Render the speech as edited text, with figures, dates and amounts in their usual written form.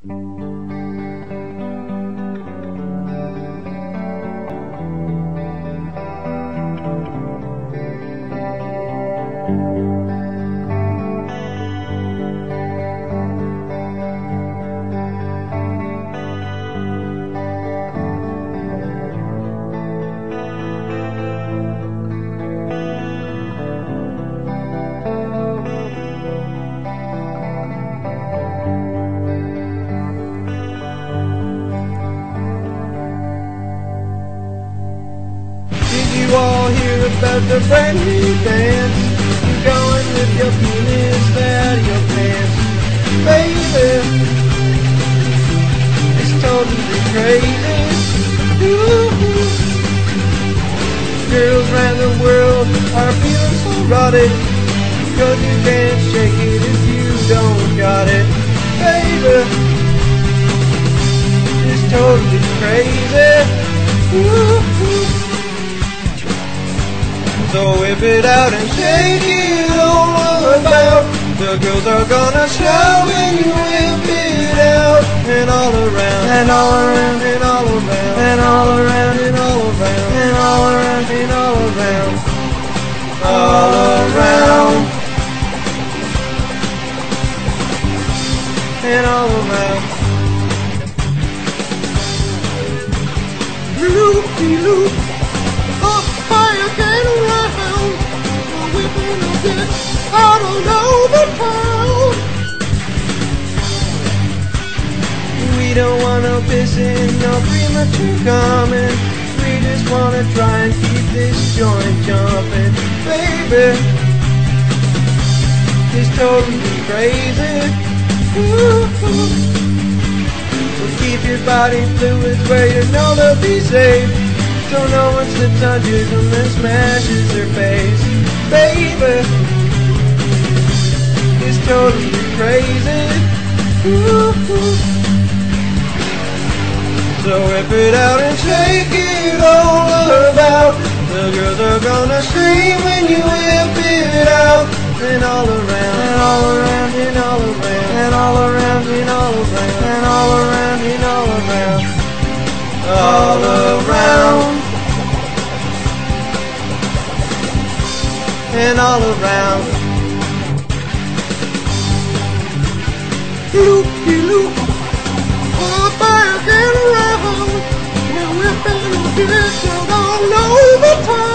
Did you all hear about the brand new dance? You're going with your penis out of your pants. Baby, it's totally crazy. Ooh. Girls around the world are feeling so erotic, 'cause you can't shake it if you don't got it. Baby, it's totally crazy. Ooh. So whip it out and shake it all about. The girls are gonna shout when you whip it out. And all around, and all around, and all around, and all around, and all around, and all around, and all around, all around, and all around. Loop-de-loop, up fire can around, whipping a bit out all over town. We don't want no pissing, no premature coming. We just wanna try and keep this joint jumping. Baby, it's totally crazy. Ooh. So keep your body fluids where you know they'll be safe, so no one slips on you and then smashes their face. Baby, it's totally crazy. Ooh. So whip it out and shake it all about. The girls are gonna scream when you whip it out. And all around, and all around, and all around, and all around, and all around, and all around, and all around, all around, and all around. Loop-de-loop, up back and around, and whipping a dish all over town.